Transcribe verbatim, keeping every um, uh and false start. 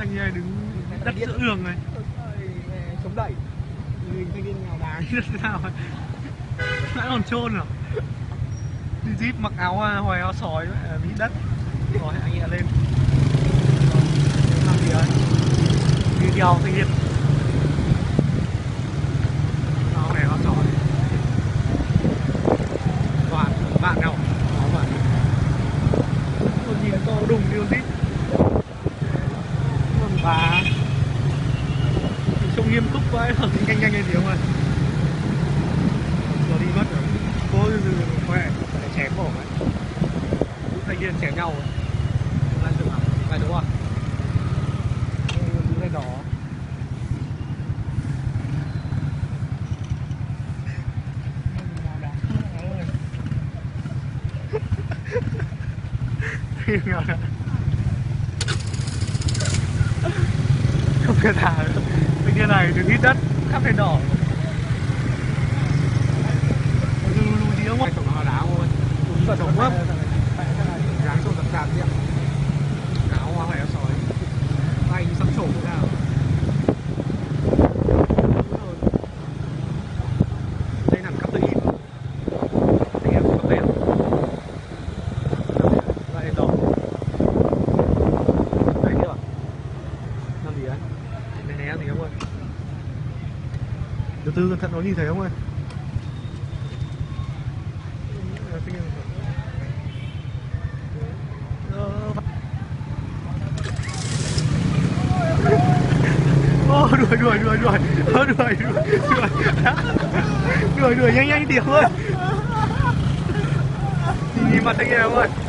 thanh niên đứng đất giữa đường này. Chống đẩy. Thanh niên nghèo đá. Đất nào vậy? Đã còn trôn à? Đi jeep mặc áo hoài áo sói mỹ đất. Rồi anh em lên. Làm gì đấy? Đi theo thanh niên. Áo này áo sói. Bạn bạn nào? Áo bạn. Con nhìn to đùng đi con jeep. Còn bà trông nghiêm túc quá, nhanh nhanh lên gì không ơi? Giờ đi mất rồi. Cô khỏe, phải chém vào vậy. Thanh niên chém nhau rồi. Lại dừng hả? Lại đúng không? Đứng lên đó. Không thể thả nữa. Bên kia này đứng ít đất, khắp đèn đỏ. Lù lù gì không? Trồng nó đá thôi. Đúng là trồng quá. Ráng trồng tập sàn đi ạ. Áo hoa hoài áo sói. Tay sắp trổ thế nào? Đây hẳn cắp tự in. Anh em cắp đèn. Lại đèn đỏ. Đấy chưa? Làm gì đấy? Né né gì không ơi? Từ từ cẩn thận nó như thế không ơi? Ô đuổi đuổi đuổi đuổi đuổi đuổi đuổi đuổi đuổi nhanh nhanh điểm ơi. Nhìn mặt anh em ơi.